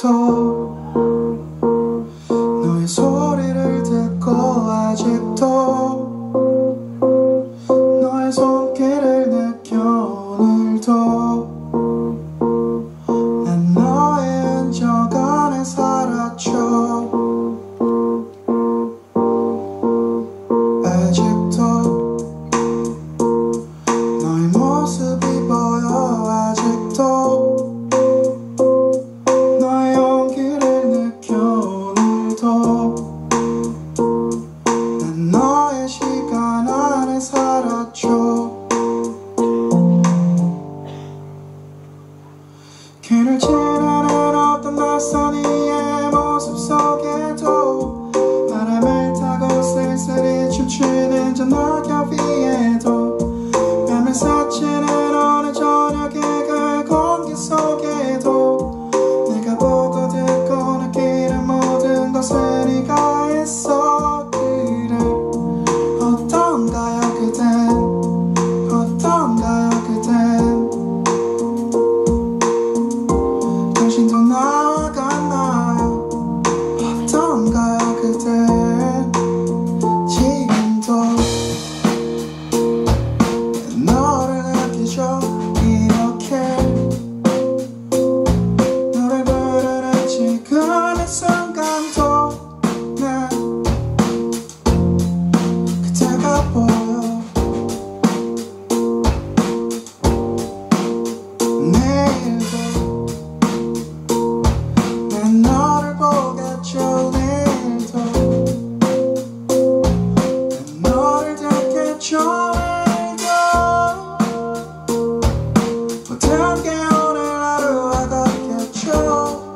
아직도 너의 소리를 듣고 아직도 너의 손길을 느껴 오늘도 난 너의 흔적 안에 살았죠. 아직도 너의 모습이 보여. 아직도 너의 온기를 느껴 오늘도 난 너의 시간 안에 살았죠. 길을 지나는 어떤 낯선 이의 모습 속에도 바람을 타고 쓸쓸히 춤추는 저 낙엽 위에도 뺨을 스치는 어느 저녁의 그 공기 속에도 내가 보고 듣고 느끼는 모든 것을 네가 했어. 그래 어떤가요 그댄 어떤가요 그댄 당신도 나와 같나요? 어떤가요 그댄 지금도 너를 느끼죠. 이렇게 노래 부르는 지금 이 순간도 난 그대가 보여. 내일도 난 너를 보겠죠. 내일도 난 너를 듣겠죠. 내일도 모든 게 오늘 하루와 같겠죠.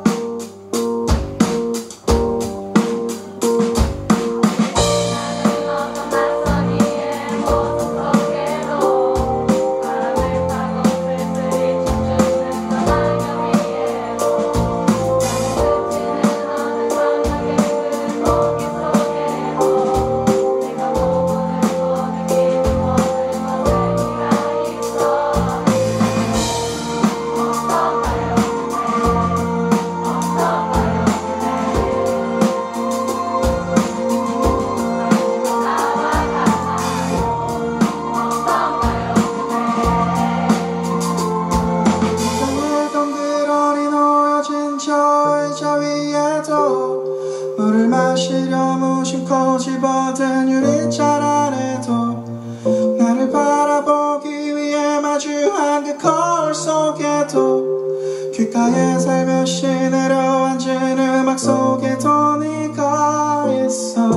저 의자 위에도 물을 마시려 무심코 집어든 유리잔 안에도 나를 바라보기 위해 마주한 그 거울 속에도 귓가에 살며시 내려앉은 음악 속에도 네가 있어.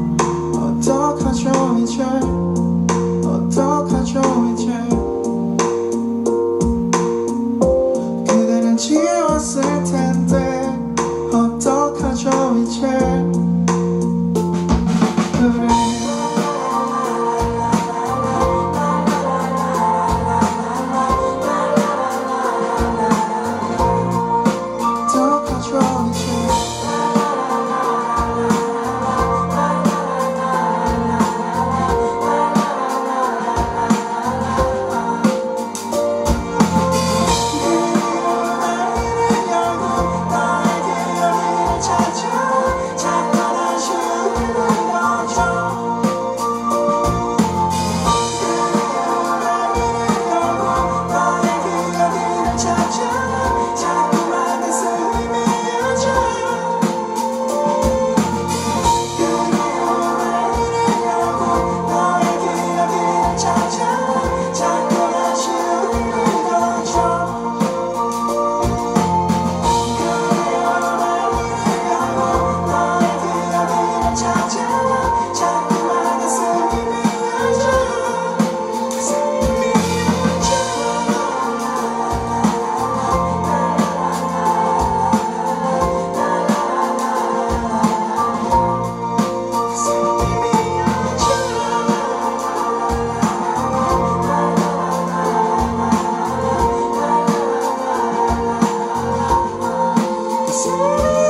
어떡하죠 이제 어떡하죠 이제 그대는 지웠을 텐데 어떡하죠 이제 그래 어떡하죠 이제 See